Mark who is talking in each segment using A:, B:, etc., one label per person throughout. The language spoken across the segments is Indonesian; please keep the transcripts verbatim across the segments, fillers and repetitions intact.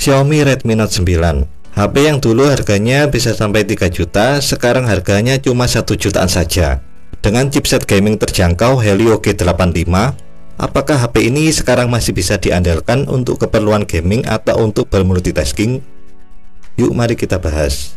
A: Xiaomi Redmi Note sembilan. H P yang dulu harganya bisa sampai tiga juta, sekarang harganya cuma satu jutaan saja. Dengan chipset gaming terjangkau Helio G delapan puluh lima, apakah H P ini sekarang masih bisa diandalkan untuk keperluan gaming atau untuk bermultitasking? Yuk mari kita bahas.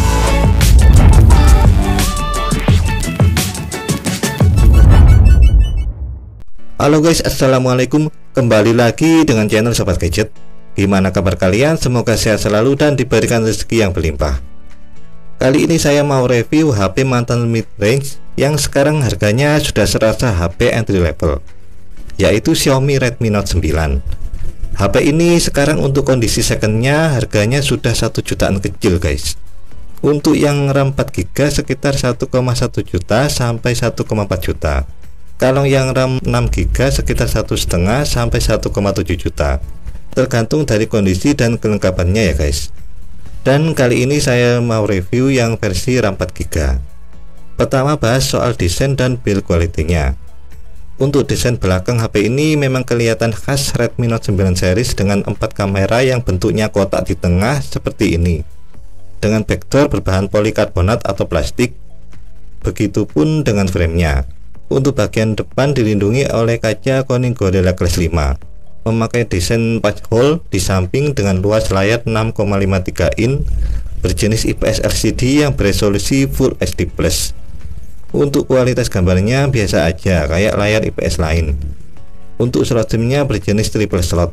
A: Halo guys, assalamualaikum. Kembali lagi dengan channel Sobat Gadget. Gimana kabar kalian? Semoga sehat selalu dan diberikan rezeki yang berlimpah. Kali ini saya mau review H P mantan mid range yang sekarang harganya sudah serasa H P entry level, yaitu Xiaomi Redmi Note sembilan. H P ini sekarang untuk kondisi secondnya harganya sudah satu jutaan kecil guys. Untuk yang RAM empat giga sekitar satu koma satu juta sampai satu koma empat juta. Kalau yang RAM enam giga sekitar satu koma lima sampai satu koma tujuh juta, tergantung dari kondisi dan kelengkapannya ya guys. Dan kali ini saya mau review yang versi RAM empat giga. Pertama bahas soal desain dan build quality-nya. Untuk desain belakang H P ini memang kelihatan khas Redmi Note sembilan series dengan empat kamera yang bentuknya kotak di tengah seperti ini, dengan backdrop berbahan polikarbonat atau plastik. Begitupun dengan framenya. Untuk bagian depan dilindungi oleh kaca Corning Gorilla Glass lima, memakai desain patch hole di samping dengan luas layar enam koma lima tiga inch berjenis I P S L C D yang beresolusi Full H D plus. Untuk kualitas gambarnya biasa aja kayak layar I P S lain. Untuk slot SIM-nya berjenis triple slot.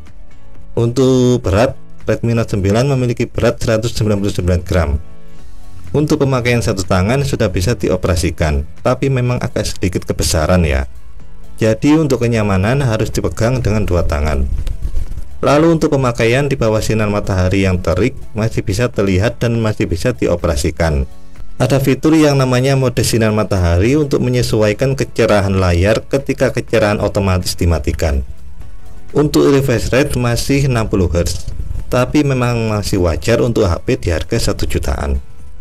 A: Untuk berat, Redmi Note sembilan memiliki berat seratus sembilan puluh sembilan gram. Untuk pemakaian satu tangan sudah bisa dioperasikan, tapi memang agak sedikit kebesaran ya. Jadi untuk kenyamanan harus dipegang dengan dua tangan. Lalu untuk pemakaian di bawah sinar matahari yang terik masih bisa terlihat dan masih bisa dioperasikan. Ada fitur yang namanya mode sinar matahari untuk menyesuaikan kecerahan layar ketika kecerahan otomatis dimatikan. Untuk refresh rate masih enam puluh hertz, tapi memang masih wajar untuk H P di harga satu jutaan.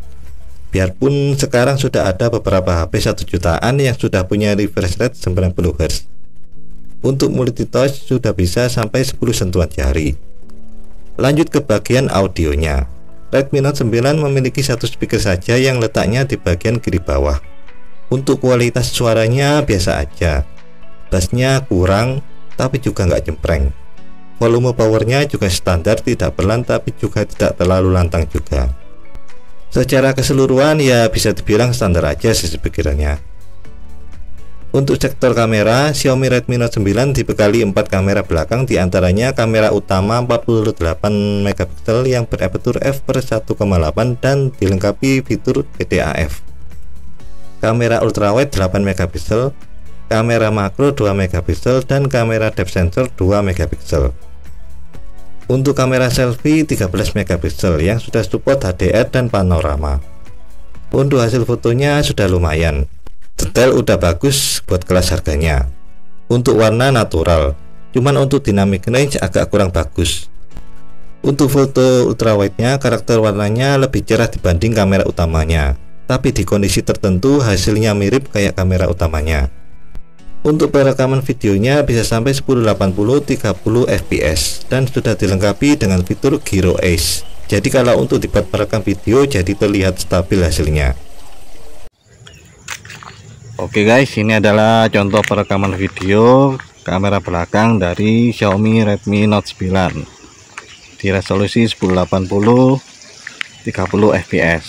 A: Biarpun sekarang sudah ada beberapa H P satu jutaan yang sudah punya refresh rate sembilan puluh hertz. Untuk multitouch sudah bisa sampai sepuluh sentuhan jari. Lanjut ke bagian audionya. Redmi Note sembilan memiliki satu speaker saja yang letaknya di bagian kiri bawah. Untuk kualitas suaranya biasa aja. Bassnya kurang, tapi juga nggak jempreng. Volume powernya juga standar, tidak pelan tapi juga tidak terlalu lantang juga. Secara keseluruhan ya bisa dibilang standar aja sih pikirannya. Untuk sektor kamera, Xiaomi Redmi Note sembilan dibekali empat kamera belakang, diantaranya kamera utama empat puluh delapan megapiksel yang berapertur f per satu koma delapan dan dilengkapi fitur P D A F. Kamera ultrawide delapan megapiksel, kamera makro dua megapiksel dan kamera depth sensor dua megapiksel. Untuk kamera selfie tiga belas megapiksel yang sudah support H D R dan panorama. Untuk hasil fotonya sudah lumayan, detail udah bagus buat kelas harganya. Untuk warna natural, cuman untuk dynamic range agak kurang bagus. Untuk foto ultrawide-nya karakter warnanya lebih cerah dibanding kamera utamanya, tapi di kondisi tertentu hasilnya mirip kayak kamera utamanya. Untuk perekaman videonya bisa sampai sepuluh delapan puluh tiga puluh F P S dan sudah dilengkapi dengan fitur Gyro Ace. Jadi kalau untuk dibuat merekam video jadi terlihat stabil hasilnya. Oke guys, ini adalah contoh perekaman video kamera belakang dari Xiaomi Redmi Note sembilan di resolusi sepuluh delapan puluh tiga puluh F P S.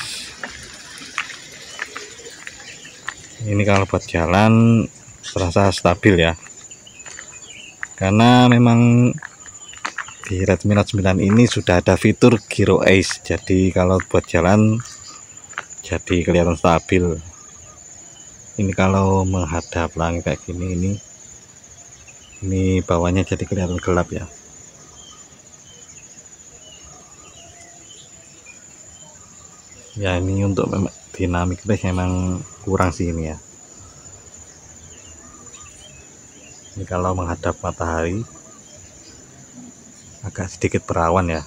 A: Ini kalau buat jalan terasa stabil ya, karena memang di Redmi Note sembilan ini sudah ada fitur Gyro Ace, jadi kalau buat jalan jadi kelihatan stabil. Ini kalau menghadap langit kayak gini, ini ini bawahnya jadi kelihatan gelap ya. Ya ini untuk dynamic range memang kurang sih ini ya. Ini kalau menghadap matahari agak sedikit berawan ya.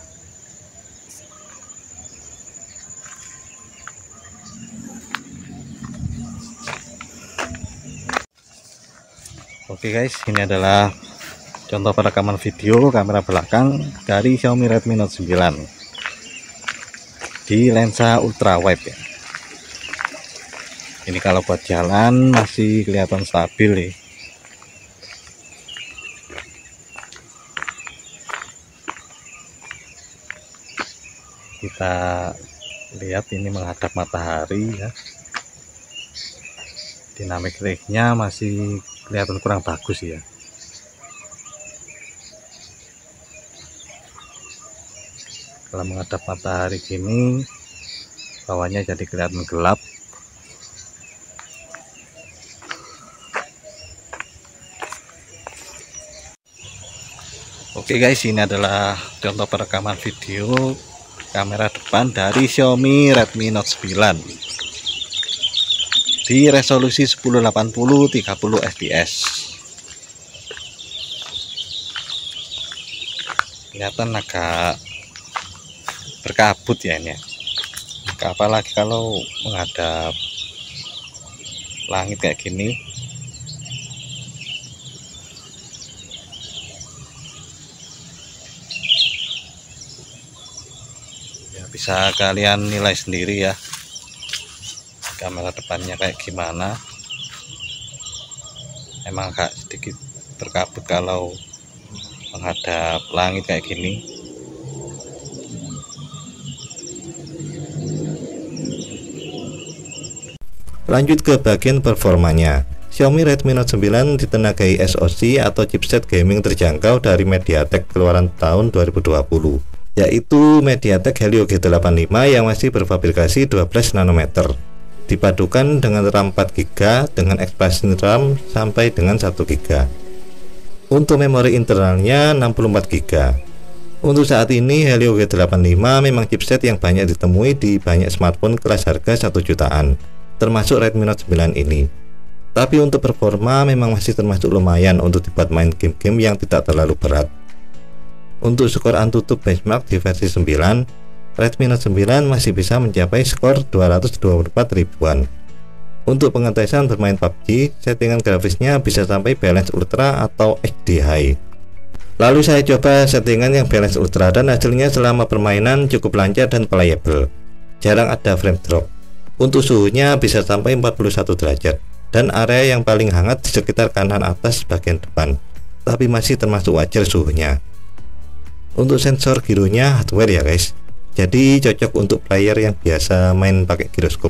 A: Oke guys, ini adalah
B: contoh perekaman video kamera belakang dari Xiaomi Redmi Note sembilan di lensa ultra wide ya. Ini kalau buat jalan masih kelihatan stabil nih. Kita lihat ini menghadap matahari ya. Dinamik range-nya masih kelihatan kurang bagus ya. Kalau menghadap matahari gini, bawahnya jadi kelihatan gelap. Oke guys, ini adalah contoh perekaman video kamera depan dari Xiaomi Redmi Note sembilan di resolusi sepuluh delapan puluh tiga puluh F P S. Kelihatan agak berkabut ya ini ya. Apalagi kalau menghadap langit kayak gini. Ya, bisa kalian nilai sendiri ya kamera depannya kayak gimana. Emang agak sedikit berkabut kalau menghadap langit kayak gini.
A: Lanjut ke bagian performanya. Xiaomi Redmi Note sembilan ditenagai S O C atau chipset gaming terjangkau dari MediaTek keluaran tahun dua ribu dua puluh, yaitu MediaTek Helio G delapan puluh lima yang masih berfabrikasi dua belas nanometer, dipadukan dengan RAM empat giga dengan expansion RAM sampai dengan satu giga. Untuk memori internalnya enam puluh empat giga. Untuk saat ini Helio G delapan puluh lima memang chipset yang banyak ditemui di banyak smartphone kelas harga satu jutaan, termasuk Redmi Note sembilan ini. Tapi untuk performa memang masih termasuk lumayan untuk dibuat main game-game yang tidak terlalu berat. Untuk skor Antutu benchmark di versi sembilan, Redmi Note sembilan masih bisa mencapai skor dua ratus dua puluh empat ribuan. Untuk pengetesan bermain P U B G, settingan grafisnya bisa sampai balance ultra atau H D high. Lalu saya coba settingan yang balance ultra dan hasilnya selama permainan cukup lancar dan playable. Jarang ada frame drop. Untuk suhunya bisa sampai empat puluh satu derajat dan area yang paling hangat di sekitar kanan atas bagian depan, tapi masih termasuk wajar suhunya. Untuk sensor gironya hardware ya guys, jadi cocok untuk player yang biasa main pakai giroskop.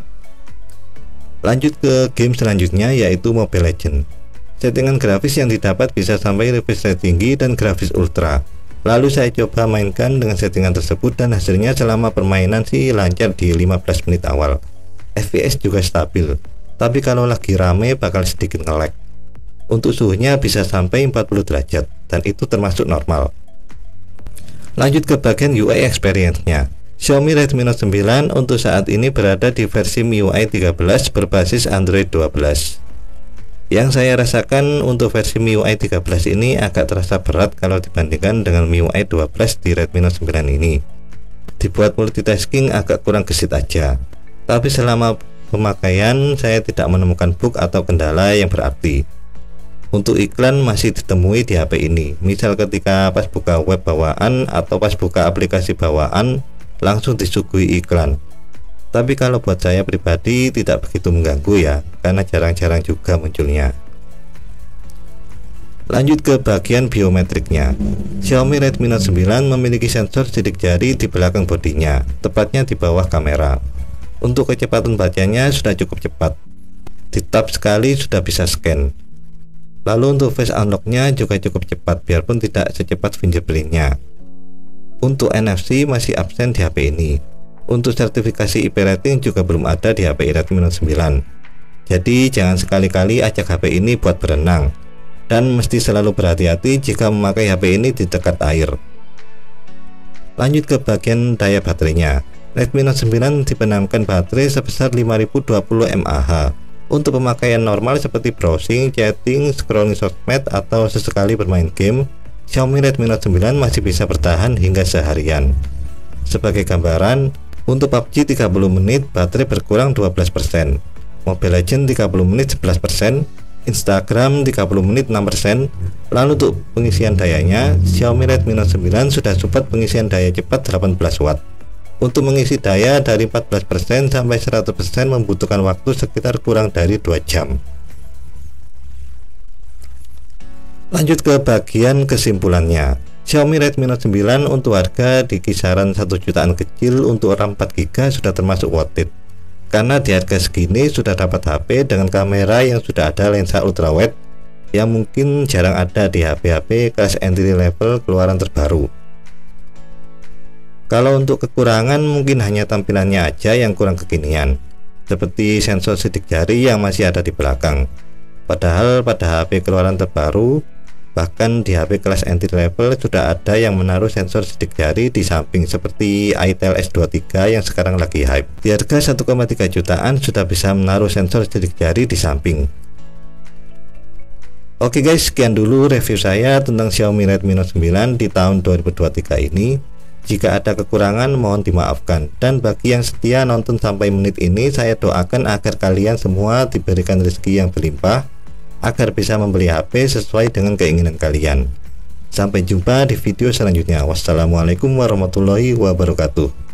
A: Lanjut ke game selanjutnya yaitu Mobile Legends. Settingan grafis yang didapat bisa sampai refresh rate tinggi dan grafis ultra. Lalu saya coba mainkan dengan settingan tersebut dan hasilnya selama permainan sih lancar di lima belas menit awal. F P S juga stabil, tapi kalau lagi rame bakal sedikit nge-lag. Untuk suhunya bisa sampai empat puluh derajat dan itu termasuk normal. Lanjut ke bagian U I experience-nya. Xiaomi Redmi Note sembilan untuk saat ini berada di versi M I U I tiga belas berbasis Android dua belas. Yang saya rasakan untuk versi M I U I tiga belas ini agak terasa berat kalau dibandingkan dengan M I U I dua belas di Redmi Note sembilan ini. Dibuat multitasking agak kurang gesit aja. Tapi selama pemakaian saya tidak menemukan bug atau kendala yang berarti. Untuk iklan masih ditemui di H P ini. Misal ketika pas buka web bawaan atau pas buka aplikasi bawaan langsung disuguhi iklan. Tapi kalau buat saya pribadi tidak begitu mengganggu ya, karena jarang-jarang juga munculnya. Lanjut ke bagian biometriknya. Xiaomi Redmi Note sembilan memiliki sensor sidik jari di belakang bodinya, tepatnya di bawah kamera. Untuk kecepatan bacanya sudah cukup cepat. Di tap sekali sudah bisa scan. Lalu untuk face unlock-nya juga cukup cepat, biarpun tidak secepat fingerprint-nya. Untuk N F C masih absen di H P ini. Untuk sertifikasi I P rating juga belum ada di H P Redmi Note sembilan. Jadi jangan sekali-kali ajak H P ini buat berenang, dan mesti selalu berhati-hati jika memakai H P ini di dekat air. Lanjut ke bagian daya baterainya. Redmi Note sembilan dibenamkan baterai sebesar lima ribu dua puluh mAh. Untuk pemakaian normal seperti browsing, chatting, scrolling sosmed, atau sesekali bermain game, Xiaomi Redmi Note sembilan masih bisa bertahan hingga seharian. Sebagai gambaran, untuk P U B G tiga puluh menit baterai berkurang dua belas persen, Mobile Legends tiga puluh menit sebelas persen, Instagram tiga puluh menit enam persen. Lalu untuk pengisian dayanya, Xiaomi Redmi Note sembilan sudah support pengisian daya cepat delapan belas watt. Untuk mengisi daya dari empat belas persen sampai seratus persen membutuhkan waktu sekitar kurang dari dua jam. Lanjut ke bagian kesimpulannya. Xiaomi Redmi Note sembilan untuk harga di kisaran satu jutaan kecil untuk RAM empat giga sudah termasuk worth it. Karena di harga segini sudah dapat H P dengan kamera yang sudah ada lensa ultrawide yang mungkin jarang ada di H P-H P kelas entry level keluaran terbaru. Kalau untuk kekurangan mungkin hanya tampilannya aja yang kurang kekinian, seperti sensor sidik jari yang masih ada di belakang. Padahal pada H P keluaran terbaru, bahkan di H P kelas entry level sudah ada yang menaruh sensor sidik jari di samping seperti Itel S dua puluh tiga yang sekarang lagi hype. Di harga satu koma tiga jutaan sudah bisa menaruh sensor sidik jari di samping. Oke guys, sekian dulu review saya tentang Xiaomi Redmi Note sembilan di tahun dua ribu dua puluh tiga ini. Jika ada kekurangan mohon dimaafkan, dan bagi yang setia nonton sampai menit ini, saya doakan agar kalian semua diberikan rezeki yang berlimpah agar bisa membeli H P sesuai dengan keinginan kalian. Sampai jumpa di video selanjutnya. Wassalamualaikum warahmatullahi wabarakatuh.